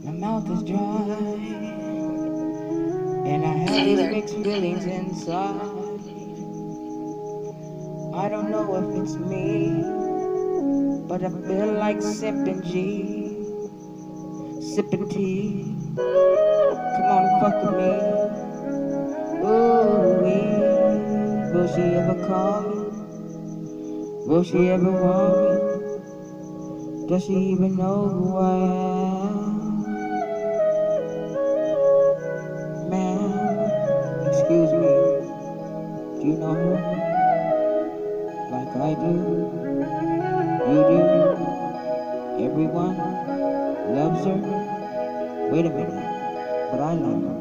My mouth is dry, and I have these mixed feelings inside. I don't know if it's me, but I feel like sipping G, sipping tea. Come on, fuck with me. Ooh, will she ever call me? Will she ever want me? Does she even know who I am? Man, excuse me, do you know her? Like I do, you do, everyone loves her. Wait a minute, but I love her.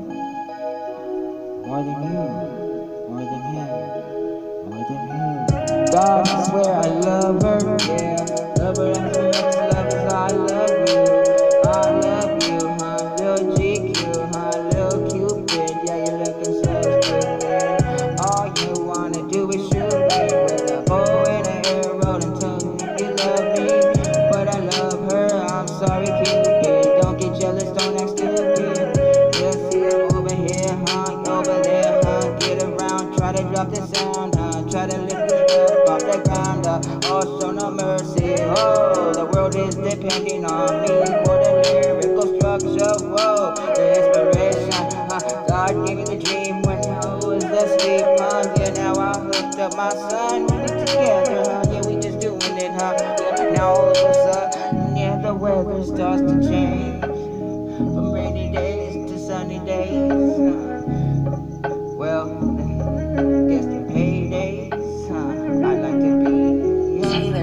More than you, more than him, more than who. God, I swear I love her, yeah. Love her as much as I love you. I love you, huh? Lil' GQ, huh? Lil' Cupid, yeah, you're looking so stupid. All you wanna do is shoot me with a bow and an arrow and tell me you love me. But I love her, I'm sorry, Cupid. Don't get jealous, don't act stupid. Just see him over here, huh? Over there, huh? Get around, try to drop the sound, huh? Try to lift it up off the ground, oh, show no mercy. Oh, the world is depending on me for the lyrical structure. Whoa, the inspiration, huh? God gave me the dream when I was asleep, huh? Yeah, now I hooked up my son, we together, huh? Yeah, we just doing it, huh? Yeah, now all of a sudden, yeah, the weather starts to change from rainy days to sunny days. Well, guess the paydays, I like to be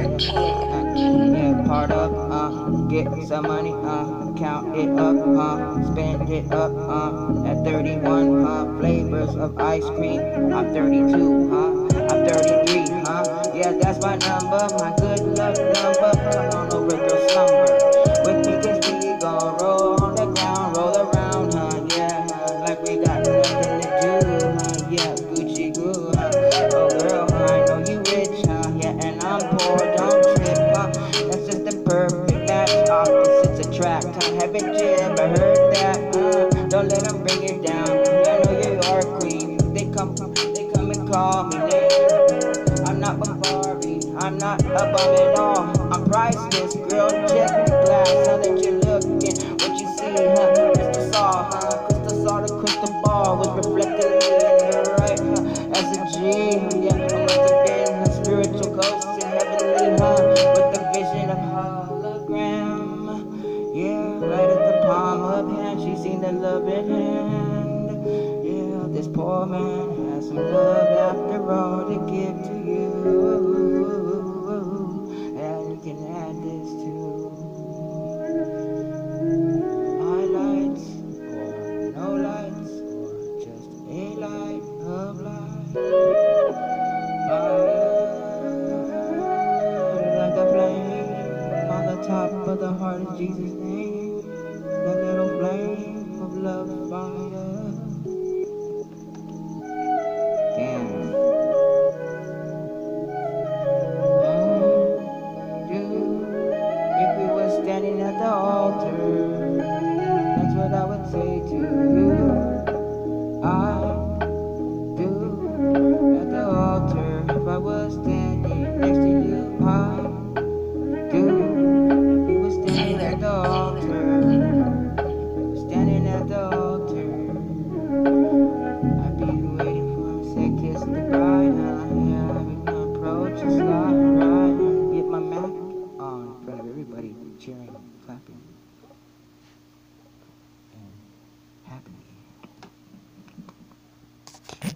yeah, part of, get some money, count it up, spend it up, at 31, flavors of ice cream. I'm 32, I'm 33, yeah, that's my number, my good luck number. Come on over, girl, slumber with me, 'cause we gon' roll on the ground, roll around, yeah, like we got nothing to do, yeah, Gucci goo, oh girl, I know you rich, yeah, and I'm poor, don't trip, that's just the perfect match, opposites attract, haven't you ever heard that, don't let them bring you down, I know you are queen, they come and call me names, I'm not Barbie, I'm not a bum at all, I'm priceless, girl, check the glass, how that you're looking, what you see, crystal saw, the crystal ball was reflected in her right, as a G, yeah, I must have been a spiritual ghost in heavenly, with the vision of hologram, yeah, right at the palm of hand, she seen the love at hand, yeah, this poor man has some love after all to give to you, and you can add this to highlights, or no lights, or just a light of light. Like a flame on the top of the heart of Jesus' name, the little flame of love fire. Damn. If we were standing at the altar, that's what I would say to you. I do at the altar. If I was standing next to you, I do. If we were standing at the altar, standing at the altar, I'd be waiting for him to say kiss goodbye. Yeah, I'd be gonna approach and slide right, get my Mac on in front of everybody, cheering, clapping, and happening.